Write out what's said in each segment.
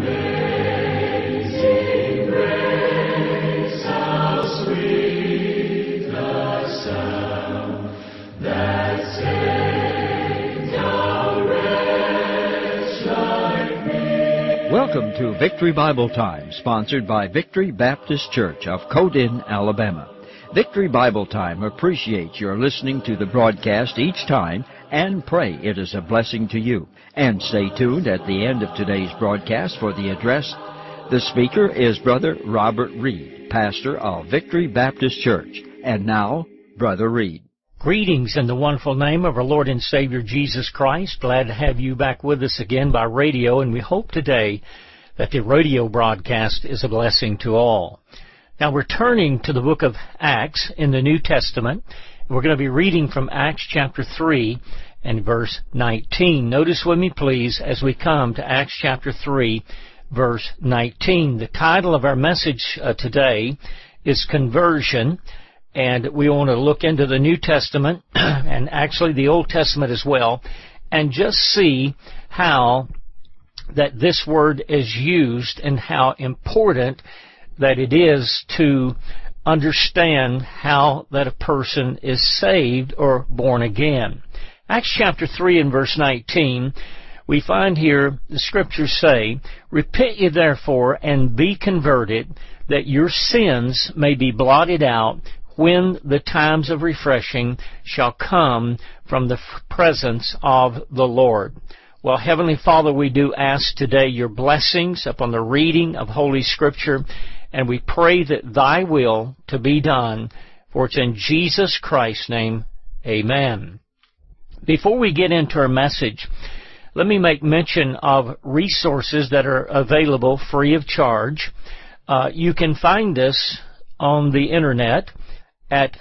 Welcome to Victory Bible Time, sponsored by Victory Baptist Church of Codin, Alabama. Victory Bible Time appreciates your listening to the broadcast each time and pray it is a blessing to you. And stay tuned at the end of today's broadcast for the address. The speaker is Brother Robert Reed, pastor of Victory Baptist Church. And now, Brother Reed. Greetings in the wonderful name of our Lord and Savior Jesus Christ. Glad to have you back with us again by radio, and we hope today that the radio broadcast is a blessing to all. Now we're turning to the book of Acts in the New Testament. We're going to be reading from Acts chapter 3 and verse 19. Notice with me, please, as we come to Acts chapter 3, verse 19. The title of our message today is Conversion. And we want to look into the New Testament, and actually the Old Testament as well, and just see how that this word is used and how important that it is to understand how that a person is saved or born again. Acts chapter 3 and verse 19, we find here the Scriptures say, "Repent ye therefore and be converted, that your sins may be blotted out, when the times of refreshing shall come from the presence of the Lord." Well, Heavenly Father, we do ask today your blessings upon the reading of Holy Scripture, and we pray that thy will to be done, for it's in Jesus Christ's name, amen. Before we get into our message, let me make mention of resources that are available free of charge. You can find this on the internet at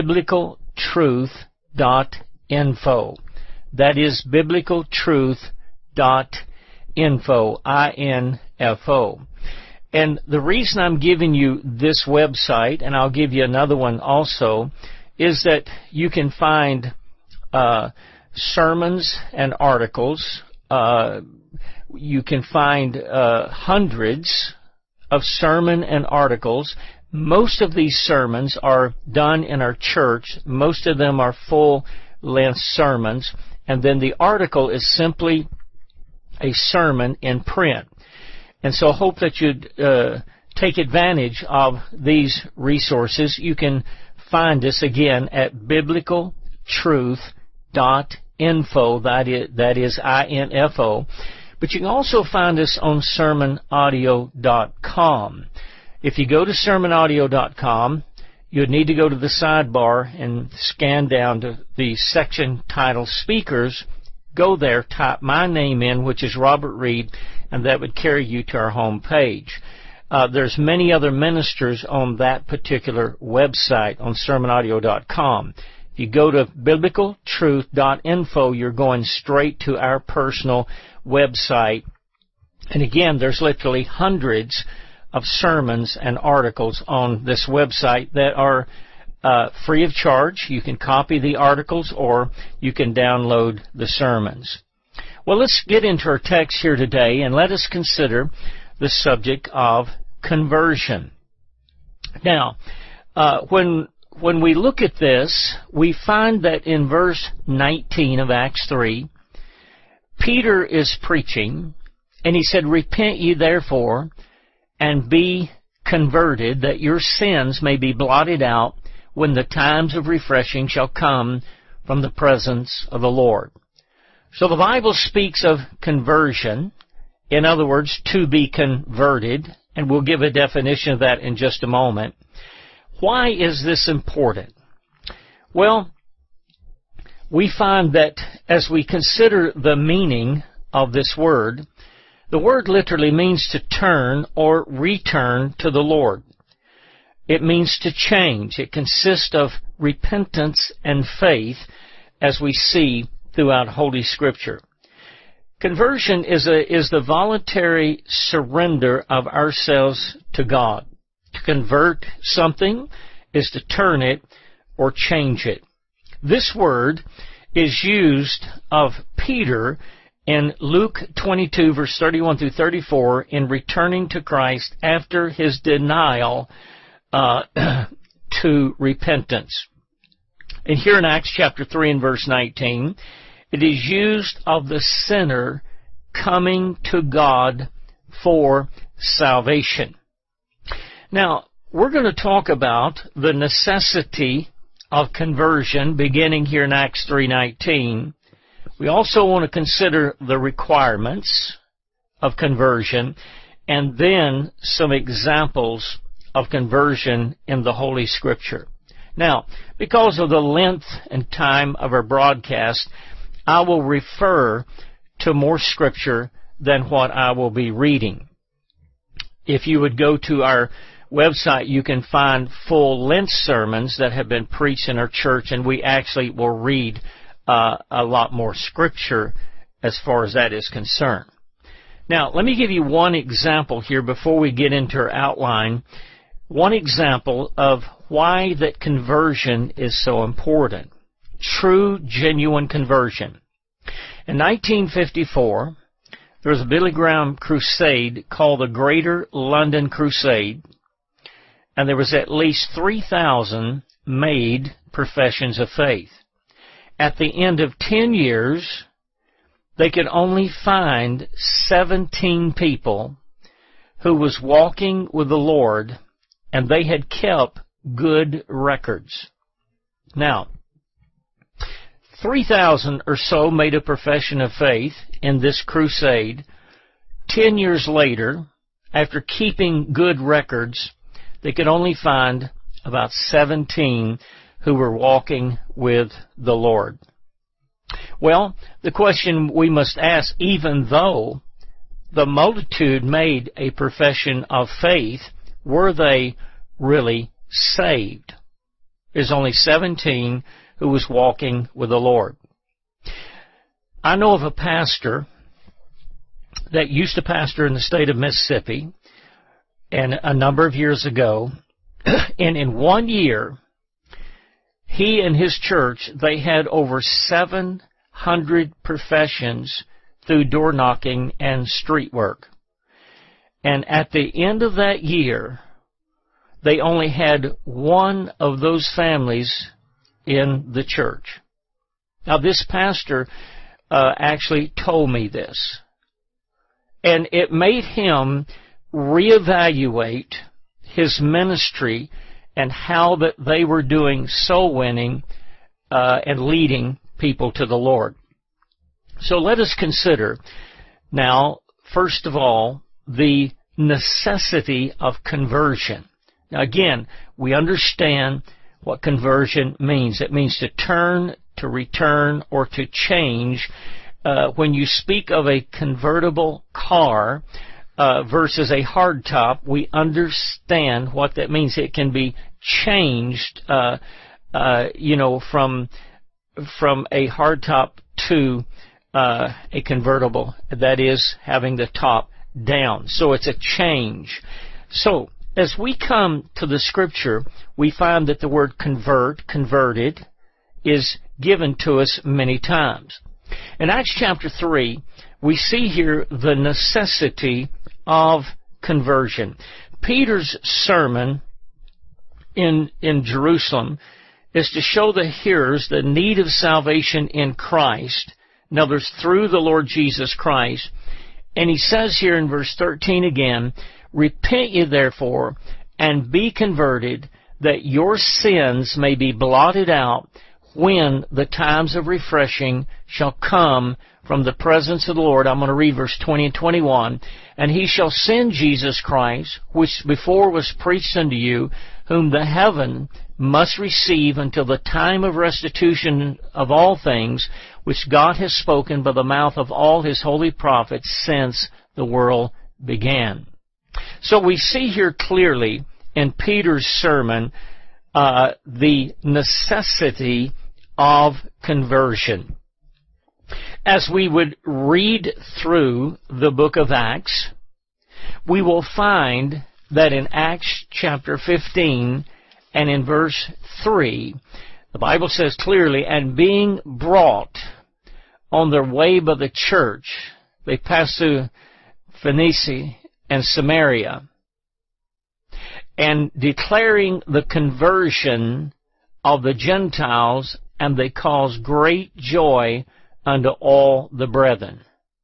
biblicaltruth.info. That is biblicaltruth.info, I-N-F-O. And the reason I'm giving you this website, and I'll give you another one also, is that you can find sermons and articles. You can find hundreds of sermon and articles. Most of these sermons are done in our church. Most of them are full-length sermons. And then the article is simply a sermon in print. And so I hope that you'd take advantage of these resources. You can find us again at biblicaltruth.info. That is I-N-F-O. But you can also find us on sermonaudio.com. If you go to sermonaudio.com, you'd need to go to the sidebar and scan down to the section titled Speakers. Go there, type my name in, which is Robert Reed, and that would carry you to our home page. There's many other ministers on that particular website on sermonaudio.com. If you go to biblicaltruth.info, you're going straight to our personal website. And again, there's literally hundreds of sermons and articles on this website that are free of charge. You can copy the articles or you can download the sermons. Well, let's get into our text here today and let us consider the subject of conversion. Now, when we look at this, we find that in verse 19 of Acts 3, Peter is preaching, and he said, "Repent ye therefore, and be converted, that your sins may be blotted out, when the times of refreshing shall come from the presence of the Lord." So the Bible speaks of conversion, in other words, to be converted, and we'll give a definition of that in just a moment. Why is this important? Well, we find that as we consider the meaning of this word, the word literally means to turn or return to the Lord. It means to change. It consists of repentance and faith, as we see throughout Holy Scripture. Conversion is the voluntary surrender of ourselves to God. To convert something is to turn it or change it. This word is used of Peter in Luke 22, verse 31 through 34, in returning to Christ after his denial to repentance. And here in Acts chapter 3 and verse 19, it is used of the sinner coming to God for salvation. Now, we're going to talk about the necessity of conversion beginning here in Acts 3:19. We also want to consider the requirements of conversion and then some examples of conversion in the Holy Scripture. Now, because of the length and time of our broadcast, I will refer to more Scripture than what I will be reading. If you would go to our website, you can find full-length sermons that have been preached in our church, and we actually will read a lot more Scripture as far as that is concerned. Now, let me give you one example here before we get into our outline. One example of why that conversion is so important. True, genuine conversion. In 1954, there was a Billy Graham crusade called the Greater London Crusade, and there was at least 3,000 made professions of faith. At the end of 10 years, they could only find 17 people who was walking with the Lord, and they had kept good records. Now, 3,000 or so made a profession of faith in this crusade. 10 years later, after keeping good records, they could only find about 17 who were walking with the Lord. Well, the question we must ask, even though the multitude made a profession of faith, were they really saved? There's only 17 who was walking with the Lord. I know of a pastor that used to pastor in the state of Mississippi, and a number of years ago, and in 1 year, he and his church, they had over 700 professions through door knocking and street work. And at the end of that year, they only had one of those families in the church. Now, this pastor actually told me this, and it made him reevaluate his ministry and how that they were doing soul winning and leading people to the Lord. So let us consider now, first of all, the necessity of conversion. Now again, we understand what conversion means. It means to turn, to return, or to change. When you speak of a convertible car versus a hardtop, we understand what that means. It can be changed, from a hardtop to a convertible. That is, having the top down. So it's a change. So as we come to the Scripture, we find that the word convert, converted, is given to us many times. In Acts chapter 3, we see here the necessity of conversion. Peter's sermon in Jerusalem is to show the hearers the need of salvation in Christ. In other words, through the Lord Jesus Christ. And he says here in verse 13 again, "Repent ye therefore, and be converted, that your sins may be blotted out, when the times of refreshing shall come from the presence of the Lord." I'm going to read verse 20 and 21. "And he shall send Jesus Christ, which before was preached unto you, whom the heaven must receive until the time of restitution of all things, which God has spoken by the mouth of all his holy prophets since the world began." So we see here clearly in Peter's sermon the necessity of conversion. As we would read through the book of Acts, we will find that in Acts chapter 15 and in verse 3, the Bible says clearly, "And being brought on their way by the church, they passed through Phoenicia and Samaria, and declaring the conversion of the Gentiles, and they caused great joy unto all the brethren.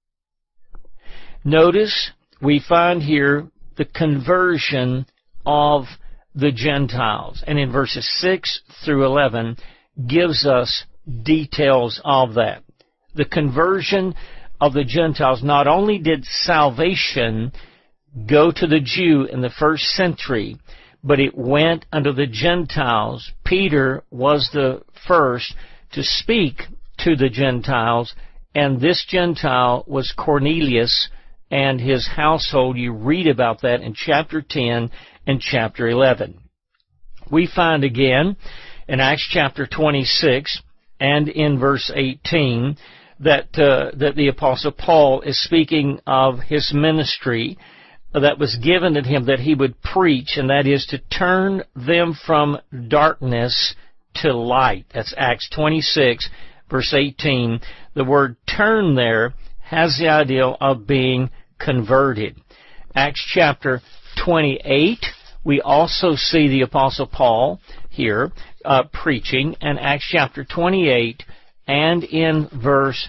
Notice we find here the conversion of the Gentiles, and in verses 6 through 11 gives us details of that. The conversion of the Gentiles. Not only did salvation go to the Jew in the first century, but it went unto the Gentiles. Peter was the first to speak to the Gentiles, and this Gentile was Cornelius and his household. You read about that in chapter 10 and chapter 11. We find again in Acts chapter 26 and in verse 18 that the Apostle Paul is speaking of his ministry that was given to him, that he would preach, and that is to turn them from darkness to light. That's Acts 26, verse 18. The word turn there has the idea of being converted. Acts chapter 28, we also see the Apostle Paul here preaching, and Acts chapter 28 and in verse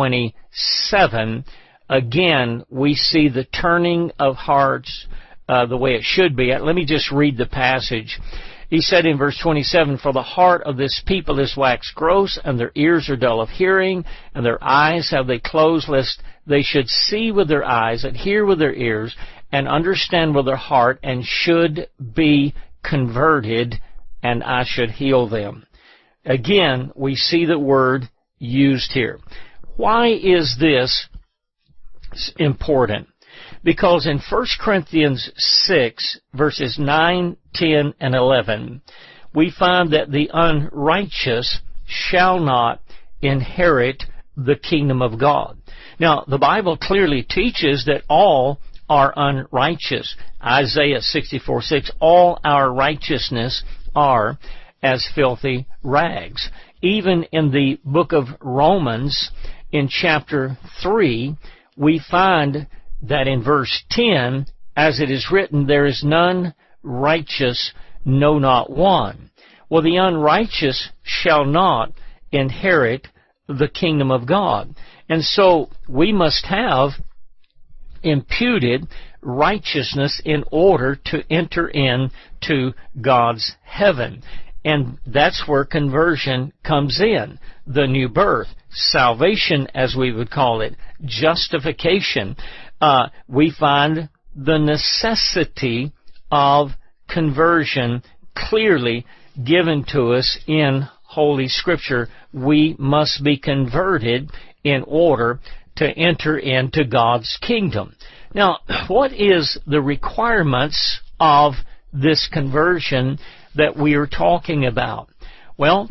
27, again, we see the turning of hearts the way it should be. Let me just read the passage. He said in verse 27, "For the heart of this people is waxed gross, and their ears are dull of hearing, and their eyes have they closed, lest they should see with their eyes, and hear with their ears, and understand with their heart, and should be converted, and I should heal them." Again, we see the word used here. Why is this important? Because in 1 Corinthians 6, verses 9, 10, and 11, we find that the unrighteous shall not inherit the kingdom of God. Now, the Bible clearly teaches that all are unrighteous. Isaiah 64:6, all our righteousness are as filthy rags. Even in the book of Romans, in chapter 3, we find that in verse 10, as it is written, there is none righteous, no, not one. Well, the unrighteous shall not inherit the kingdom of God. And so we must have imputed righteousness in order to enter into God's heaven. And that's where conversion comes in, the new birth, salvation, as we would call it, justification. We find the necessity of conversion clearly given to us in Holy Scripture. We must be converted in order to enter into God's kingdom. Now, what is the requirements of this conversion that we are talking about? Well,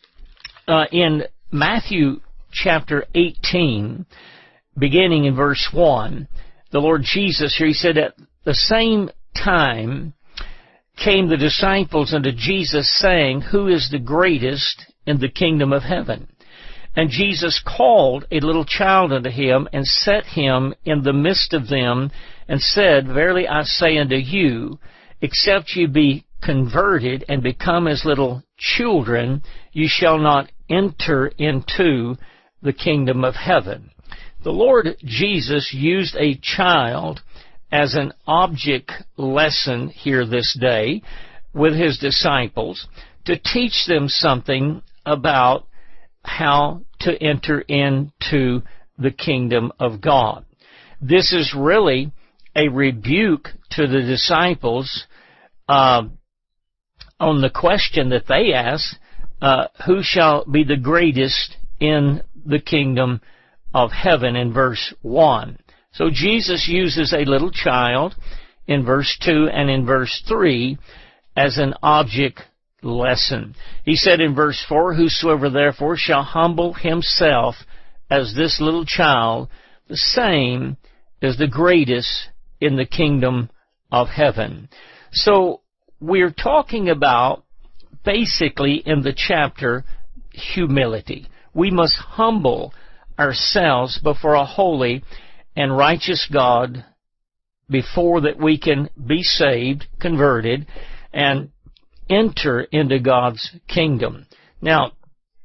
in Matthew chapter 18, beginning in verse 1, the Lord Jesus here, he said, "At the same time came the disciples unto Jesus, saying, Who is the greatest in the kingdom of heaven? And Jesus called a little child unto him, and set him in the midst of them, and said, Verily I say unto you, except you be converted and become as little children, you shall not enter into the kingdom of heaven." The Lord Jesus used a child as an object lesson here this day with his disciples to teach them something about how to enter into the kingdom of God. This is really a rebuke to the disciples on the question that they asked, who shall be the greatest in the kingdom of heaven, in verse 1. So Jesus uses a little child in verse 2 and in verse 3 as an object lesson. He said in verse 4, "Whosoever therefore shall humble himself as this little child, the same is the greatest in the kingdom of heaven." So we're talking about, basically in the chapter, humility. We must humble ourselves before a holy and righteous God before that we can be saved, converted, and enter into God's kingdom. Now,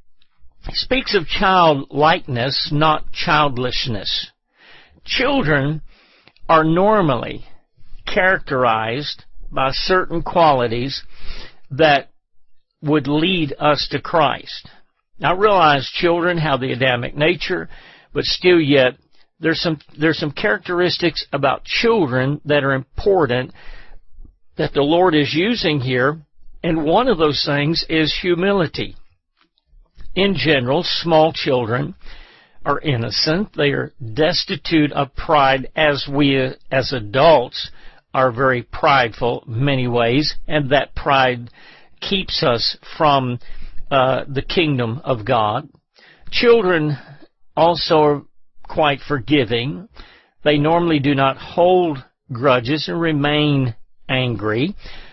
he speaks of childlikeness, not childishness. Children are normally characterized by certain qualities that would lead us to Christ. Now, I realize children have the Adamic nature, but still yet there's some characteristics about children that are important that the Lord is using here, and one of those things is humility. In general, small children are innocent. They are destitute of pride, as we as adults are very prideful in many ways, and that pride keeps us from the kingdom of God. Children also are quite forgiving. They normally do not hold grudges and remain angry.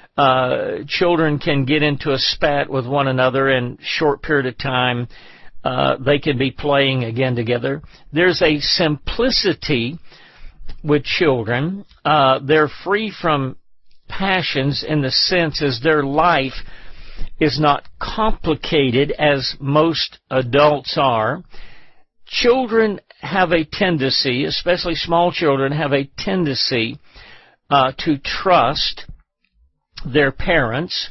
Children can get into a spat with one another in a short period of time. They can be playing again together. There's a simplicity with children. They're free from passions in the sense as their life is not complicated as most adults are. Children have a tendency, especially small children, have a tendency to trust their parents.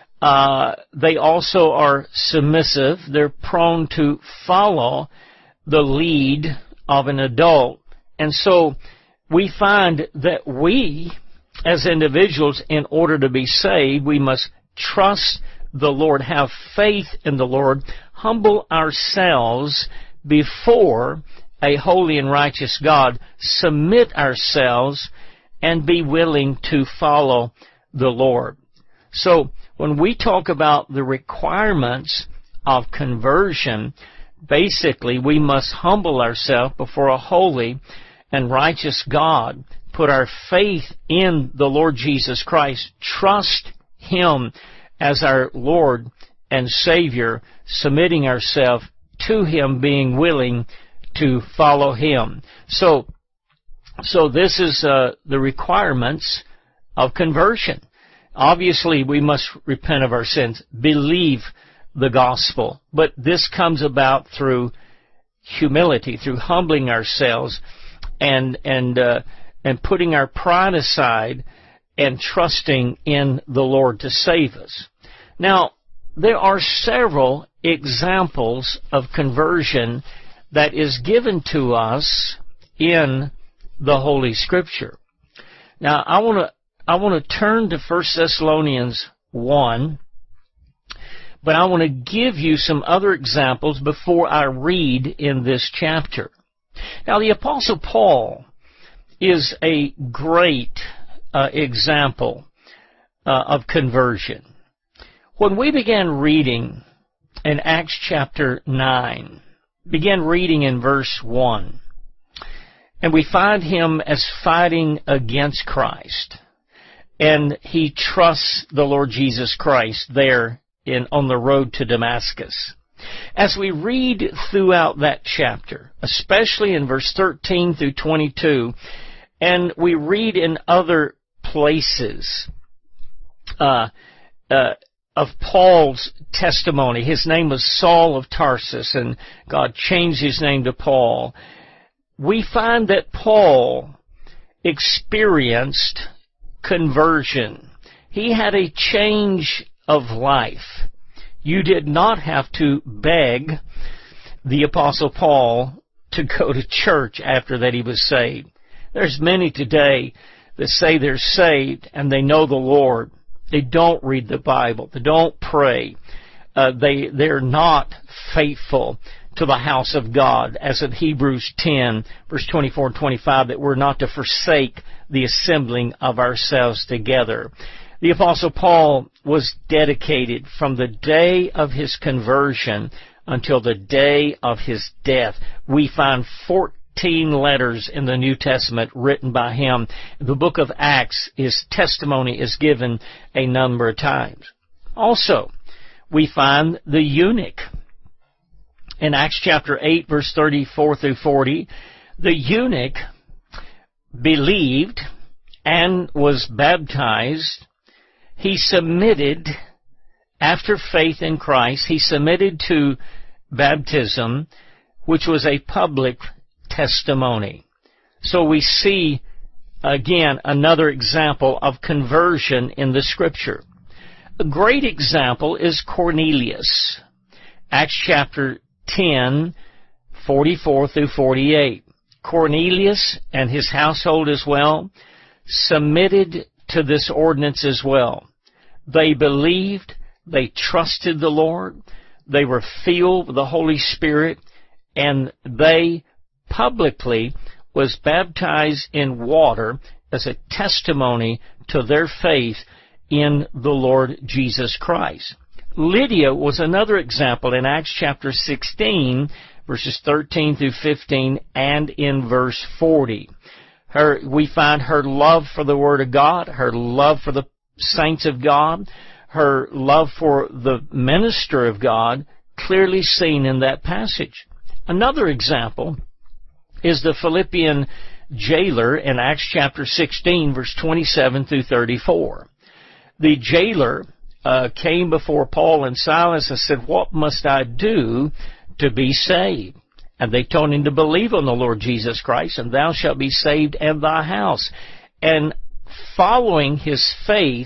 They also are submissive. They're prone to follow the lead of an adult. And so we find that we, as individuals, in order to be saved, we must trust the Lord, have faith in the Lord, humble ourselves before a holy and righteous God, submit ourselves, and be willing to follow the Lord. So when we talk about the requirements of conversion, basically we must humble ourselves before a holy and righteous God, put our faith in the Lord Jesus Christ, trust Him as our Lord and Savior, submitting ourselves to Him, being willing to follow Him. So this is the requirements of conversion. Obviously, we must repent of our sins, believe the gospel, but this comes about through humility, through humbling ourselves and putting our pride aside and trusting in the Lord to save us. Now, there are several examples of conversion that is given to us in the Holy Scripture. Now, I want to turn to 1 Thessalonians 1, but I want to give you some other examples before I read in this chapter. Now, the Apostle Paul is a great example of conversion. When we began reading in Acts chapter 9, began reading in verse 1, and we find him as fighting against Christ, and he trusts the Lord Jesus Christ there on the road to Damascus. As we read throughout that chapter, especially in verse 13 through 22, and we read in other places of Paul's testimony. His name was Saul of Tarsus, and God changed his name to Paul. We find that Paul experienced conversion. He had a change of life. You did not have to beg the Apostle Paul to go to church after that he was saved. There's many today that say they're saved and they know the Lord. They don't read the Bible. They don't pray. They're not faithful to the house of God, as in Hebrews 10, verse 24 and 25, that we're not to forsake the assembling of ourselves together. The Apostle Paul was dedicated from the day of his conversion until the day of his death. We find 14 letters in the New Testament written by him. The book of Acts, his testimony is given a number of times. Also, we find the eunuch In Acts chapter 8, verse 34 through 40, the eunuch believed and was baptized. He submitted, after faith in Christ, he submitted to baptism, which was a public testimony. So we see, again, another example of conversion in the Scripture. A great example is Cornelius. Acts chapter 10, 44 through 48. Cornelius and his household as well submitted to this ordinance as well. They believed, they trusted the Lord, they were filled with the Holy Spirit, and they publicly was baptized in water as a testimony to their faith in the Lord Jesus Christ. Lydia was another example in Acts chapter 16, verses 13 through 15, and in verse 40. We find her love for the Word of God, her love for the saints of God, her love for the minister of God, clearly seen in that passage. Another example is the Philippian jailer in Acts chapter 16, verse 27 through 34. The jailer came before Paul and Silas and said, "What must I do to be saved?" And they told him to believe on the Lord Jesus Christ, and thou shalt be saved and thy house. And following his faith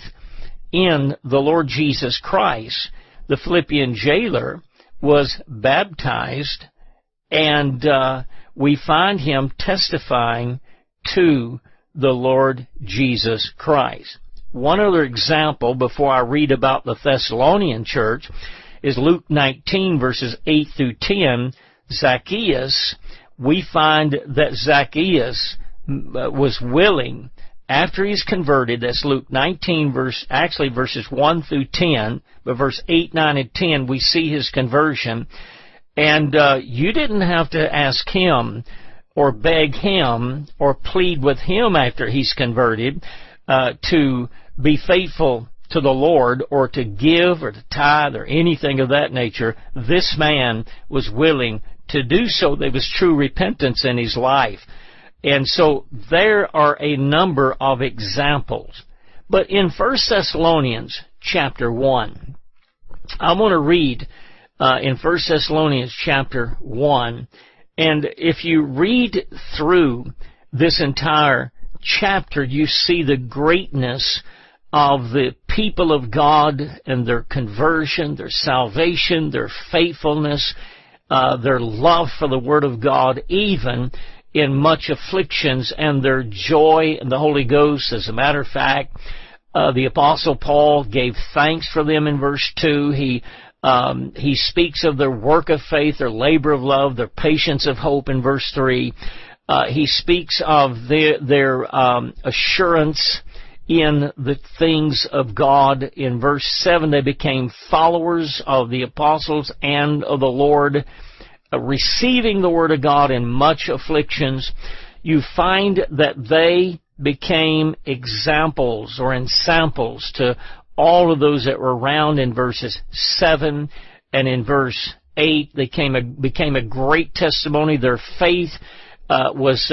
in the Lord Jesus Christ, the Philippian jailer was baptized, and we find him testifying to the Lord Jesus Christ. One other example before I read about the Thessalonian church is Luke 19, verses 8 through 10. Zacchaeus, we find that Zacchaeus was willing, after he's converted, that's Luke 19, verses 1 through 10, but verse 8, 9, and 10, we see his conversion. And you didn't have to ask him or beg him or plead with him after he's converted to be faithful to the Lord or to give or to tithe or anything of that nature. This man was willing to do so. There was true repentance in his life. And so there are a number of examples. But in 1 Thessalonians chapter 1, I want to read in 1 Thessalonians chapter 1, and if you read through this entire chapter, you see the greatness of the people of God and their conversion, their salvation, their faithfulness, their love for the Word of God, even in much afflictions, and their joy in the Holy Ghost. As a matter of fact, the Apostle Paul gave thanks for them in verse 2. He speaks of their work of faith, their labor of love, their patience of hope in verse 3. He speaks of their assurance in the things of God. In verse 7, they became followers of the apostles and of the Lord, receiving the Word of God in much afflictions. You find that they became examples or ensamples to all of those that were around in verses 7 and in verse 8. They became a great testimony. Their faith was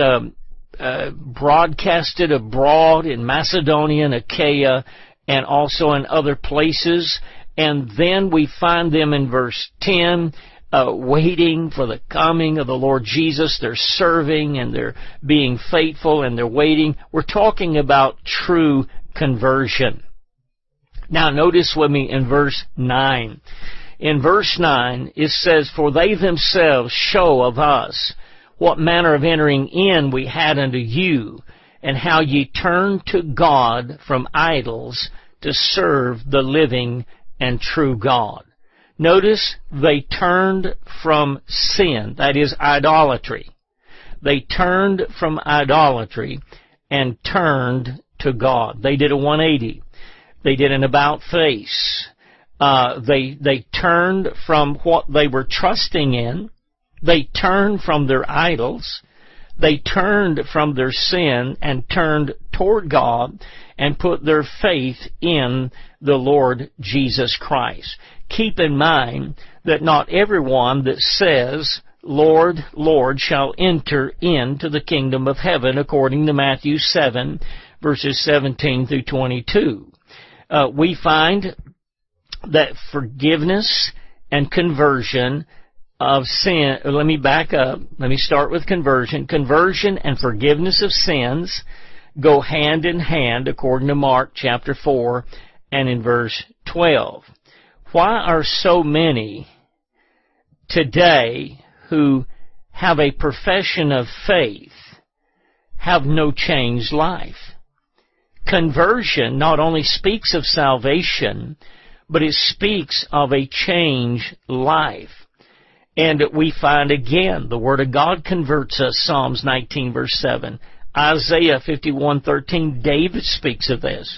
broadcasted abroad in Macedonia and Achaia and also in other places. And then we find them in verse 10 waiting for the coming of the Lord Jesus. They're serving and they're being faithful and they're waiting. We're talking about true conversion. Now notice with me in verse 9. In verse 9 it says, "For they themselves show of us what manner of entering in we had unto you, and how ye turned to God from idols to serve the living and true God." Notice they turned from sin, that is idolatry. They turned from idolatry and turned to God. They did a 180. They did an about face. They turned from what they were trusting in. They turned from their idols. They turned from their sin and turned toward God and put their faith in the Lord Jesus Christ. keep in mind that not everyone that says, Lord, Lord, shall enter into the kingdom of heaven, according to Matthew 7, verses 17 through 22. We find that forgiveness and conversion of sin, let me back up. Let me start with conversion. Conversion and forgiveness of sins go hand in hand, according to Mark chapter 4 and in verse 12. Why are so many today who have a profession of faith have no changed life? Conversion not only speaks of salvation, but it speaks of a changed life. And we find again, the Word of God converts us, Psalms 19 verse 7. Isaiah 51:13, David speaks of this.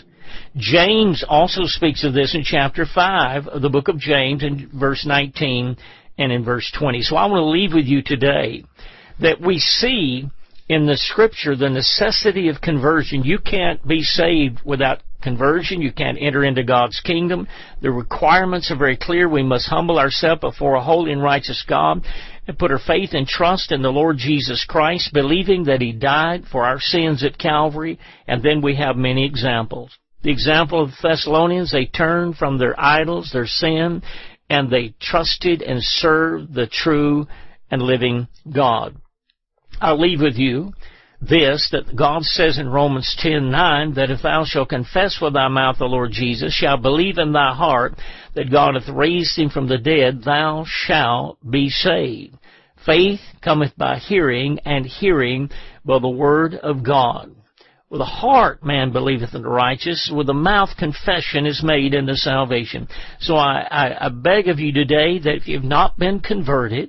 James also speaks of this in chapter 5 of the book of James in verse 19 and in verse 20. So I want to leave with you today that we see in the Scripture the necessity of conversion. You can't be saved without conversion. You can't enter into God's kingdom. The requirements are very clear. We must humble ourselves before a holy and righteous God and put our faith and trust in the Lord Jesus Christ, believing that He died for our sins at Calvary. And then we have many examples. The example of the Thessalonians, they turned from their idols, their sin, and they trusted and served the true and living God. I'll leave with you this, that God says in Romans 10:9, that if thou shalt confess with thy mouth the Lord Jesus, shalt believe in thy heart that God hath raised Him from the dead, thou shalt be saved. Faith cometh by hearing, and hearing by the word of God. With the heart man believeth in the righteous, with the mouth confession is made unto salvation. So I beg of you today that if you've not been converted,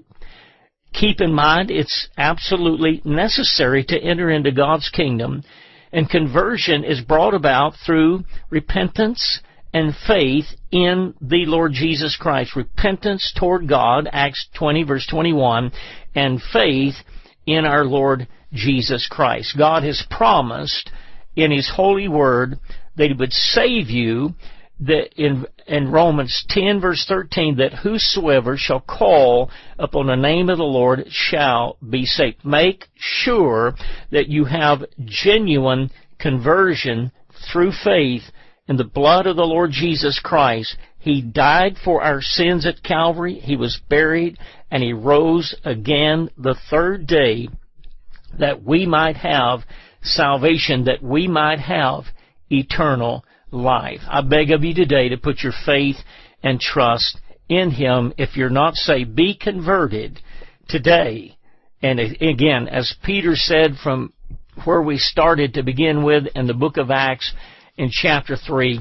keep in mind it's absolutely necessary to enter into God's kingdom, and conversion is brought about through repentance and faith in the Lord Jesus Christ. Repentance toward God, Acts 20 verse 21, and faith in our Lord Jesus Christ. God has promised in His holy word that He would save you, that in Romans 10 verse 13, that whosoever shall call upon the name of the Lord shall be saved. Make sure that you have genuine conversion through faith in the blood of the Lord Jesus Christ. He died for our sins at Calvary. He was buried, and He rose again the third day that we might have salvation, that we might have eternal life. I beg of you today to put your faith and trust in Him. If you're not saved, be converted today. And again, as Peter said from where we started to begin with in the book of Acts in chapter 3,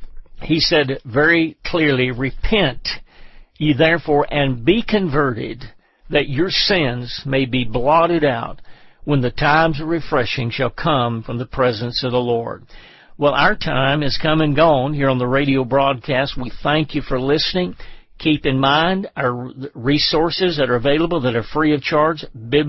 he said very clearly, repent ye therefore and be converted, that your sins may be blotted out when the times of refreshing shall come from the presence of the Lord. Well, our time is come and gone here on the radio broadcast. We thank you for listening. Keep in mind our resources that are available that are free of charge,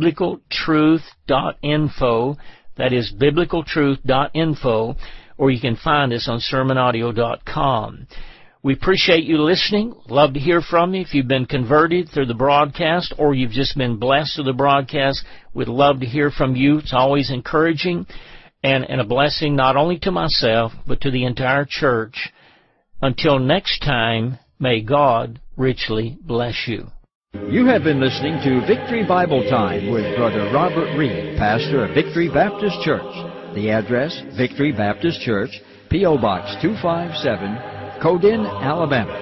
biblicaltruth.info. That is biblicaltruth.info, or you can find us on sermonaudio.com. We appreciate you listening. Love to hear from you. If you've been converted through the broadcast or you've just been blessed through the broadcast, we'd love to hear from you. It's always encouraging and a blessing not only to myself but to the entire church. Until next time, may God richly bless you. You have been listening to Victory Bible Time with Brother Robert Reed, pastor of Victory Baptist Church. The address, Victory Baptist Church, P.O. Box 257, Codin, Alabama,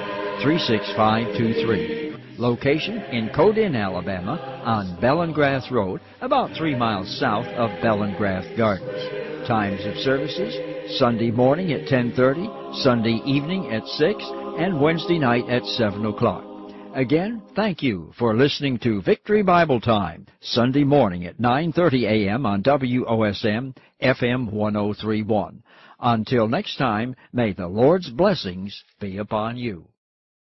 36523. Location in Codin, Alabama, on Bellengrath Road, about 3 miles south of Bellengrath Gardens. Times of services, Sunday morning at 10:30, Sunday evening at 6, and Wednesday night at 7 o'clock. Again, thank you for listening to Victory Bible Time, Sunday morning at 9:30 a.m. on WOSM FM 103.1. Until next time, may the Lord's blessings be upon you.